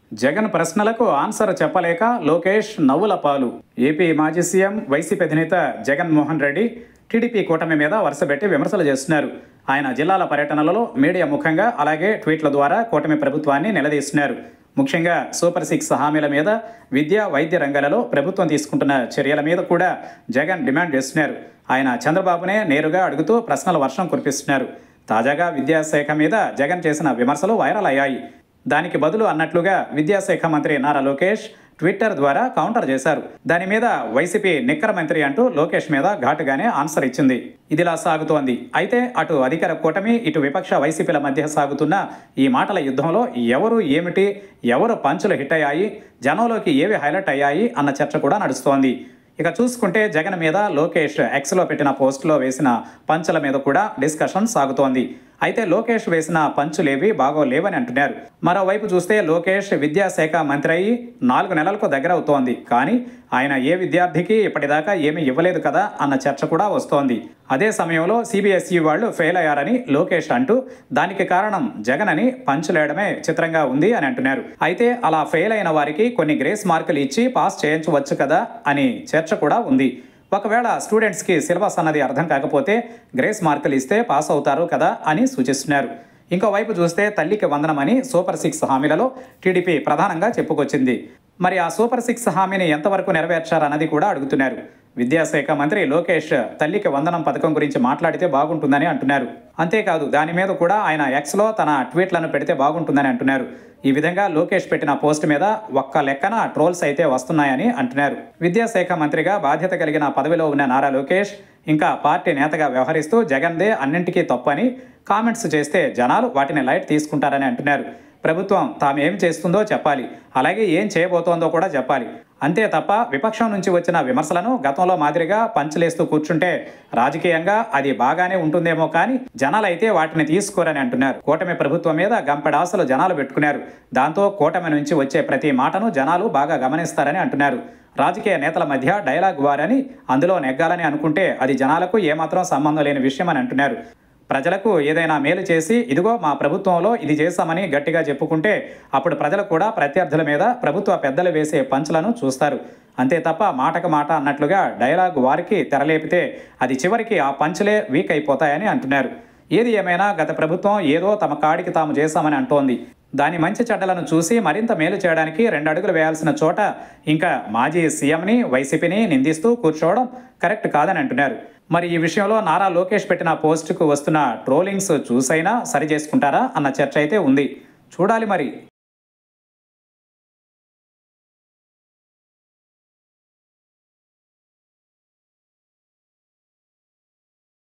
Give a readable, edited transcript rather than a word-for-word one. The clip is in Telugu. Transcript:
జగన్ ప్రశ్నలకు ఆన్సర్ చెప్పలేక లోకేష్ నవ్వుల పాలు. ఏపీ మాజీ సీఎం వైసీపీ అధినేత జగన్మోహన్ రెడ్డి టీడీపీ కూటమి మీద వరుసపెట్టి విమర్శలు చేస్తున్నారు. ఆయన జిల్లాల పర్యటనలలో మీడియా ముఖంగా అలాగే ట్వీట్ల ద్వారా కూటమి ప్రభుత్వాన్ని నిలదీస్తున్నారు. ముఖ్యంగా సూపర్ 6 హామీల మీద, విద్య, వైద్య రంగాలలో ప్రభుత్వం తీసుకుంటున్న చర్యల మీద కూడా జగన్ డిమాండ్ చేస్తున్నారు. ఆయన చంద్రబాబునే నేరుగా అడుగుతూ ప్రశ్నల వర్షం కురిపిస్తున్నారు. తాజాగా విద్యాశాఖ మీద జగన్ చేసిన విమర్శలు వైరల్ అయ్యాయి. దానికి బదులు అన్నట్లుగా విద్యాశాఖ మంత్రి నారా లోకేష్ ట్విట్టర్ ద్వారా కౌంటర్ చేశారు. దాని మీద వైసీపీ నిక్కర మంత్రి అంటూ లోకేష్ మీద ఘాటుగానే ఆన్సర్ ఇచ్చింది. ఇదిలా సాగుతోంది. అయితే అటు అధికార కూటమి, ఇటు విపక్ష వైసీపీల మధ్య సాగుతున్న ఈ మాటల యుద్ధంలో ఎవరు ఏమిటి, ఎవరు పంచులు హిట్ అయ్యాయి, జనంలోకి ఏవి హైలైట్ అయ్యాయి అన్న చర్చ కూడా నడుస్తోంది. ఇక చూసుకుంటే జగన్ మీద లోకేష్ ఎక్స్లో పెట్టిన పోస్టులో వేసిన పంచుల మీద కూడా డిస్కషన్ సాగుతోంది. అయితే లోకేష్ వేసిన పంచులేవి బాగోలేవని అంటున్నారు. మరోవైపు చూస్తే లోకేష్ విద్యాశాఖ మంత్రి అయి 4 నెలలకు దగ్గరవుతోంది. కానీ ఆయన ఏ విద్యార్థికి ఇప్పటిదాకా ఏమీ ఇవ్వలేదు కదా అన్న చర్చ కూడా వస్తోంది. అదే సమయంలో సిబిఎస్ఈ వాళ్ళు ఫెయిల్ అయ్యారని లోకేష్ అంటూ దానికి కారణం జగన్ అని పంచులేయడమే చిత్రంగా ఉంది అని అంటున్నారు. అయితే అలా ఫెయిల్ అయిన వారికి కొన్ని గ్రేస్ మార్కులు ఇచ్చి పాస్ చేయించవచ్చు కదా అని చర్చ కూడా ఉంది. ఒకవేళ స్టూడెంట్స్కి సిలబస్ అన్నది అర్థం కాకపోతే గ్రేస్ మార్కులు ఇస్తే పాస్ అవుతారు కదా అని సూచిస్తున్నారు. ఇంకోవైపు చూస్తే తల్లికి వందనమని సూపర్ 6 హామీలలో టీడీపీ ప్రధానంగా చెప్పుకొచ్చింది. మరి ఆ సూపర్ 6 హామీని ఎంతవరకు నెరవేర్చారన్నది కూడా అడుగుతున్నారు. విద్యాశాఖ మంత్రి లోకేష్ తల్లికి వందనం పథకం గురించి మాట్లాడితే బాగుంటుందని అంటున్నారు. అంతేకాదు దాని మీద కూడా ఆయన ఎక్స్లో తన ట్వీట్లను పెడితే బాగుంటుందని అంటున్నారు. ఈ విధంగా లోకేష్ పెట్టిన పోస్ట్ మీద ఒక్క లెక్కన ట్రోల్స్ అయితే వస్తున్నాయని అంటున్నారు. విద్యాశాఖ మంత్రిగా బాధ్యత కలిగిన పదవిలో ఉన్న నారా లోకేష్ ఇంకా పార్టీ నేతగా వ్యవహరిస్తూ జగన్దే అన్నింటికీ తప్పని కామెంట్స్ చేస్తే జనాలు వాటిని లైట్ తీసుకుంటారని అంటున్నారు. ప్రభుత్వం తాము ఏం చేస్తుందో చెప్పాలి, అలాగే ఏం చేయబోతోందో కూడా చెప్పాలి. అంతే తప్ప విపక్షం నుంచి వచ్చిన విమర్శలను గతంలో మాదిరిగా పంచలేస్తూ కూర్చుంటే రాజకీయంగా అది బాగానే ఉంటుందేమో కానీ జనాలైతే వాటిని తీసుకోరని అంటున్నారు. కూటమి ప్రభుత్వం మీద గంపెడాసలు జనాలు పెట్టుకున్నారు. దాంతో కూటమి నుంచి వచ్చే ప్రతి మాటను జనాలు బాగా గమనిస్తారని అంటున్నారు. రాజకీయ నేతల మధ్య డైలాగ్ వారని అందులో నెగ్గాలని అనుకుంటే అది జనాలకు ఏమాత్రం సంబంధం లేని విషయం అని అంటున్నారు. ప్రజలకు ఏదైనా మేలు చేసి ఇదిగో మా ప్రభుత్వంలో ఇది చేశామని గట్టిగా చెప్పుకుంటే అప్పుడు ప్రజలు కూడా ప్రత్యర్థుల మీద ప్రభుత్వ పెద్దలు వేసే పంచులను చూస్తారు. అంతే తప్ప మాటకు మాట అన్నట్లుగా డైలాగ్ వారికి తెరలేపితే అది చివరికి ఆ పంచులే వీక్ అయిపోతాయని అంటున్నారు. ఏది ఏమైనా గత ప్రభుత్వం ఏదో తమ కాడికి తాము చేశామని అంటోంది. దాని మంచి చెడ్డలను చూసి మరింత మేలు చేయడానికి 2 అడుగులు వేయాల్సిన చోట ఇంకా మాజీ సీఎంని, వైసీపీని నిందిస్తూ కూర్చోవడం కరెక్ట్ కాదని అంటున్నారు. మరి ఈ విషయంలో నారా లోకేష్ పెట్టిన పోస్టుకు వస్తున్న ట్రోలింగ్స్ చూసైనా సరి చేసుకుంటారా అన్న చర్చ అయితే ఉంది. చూడాలి మరి.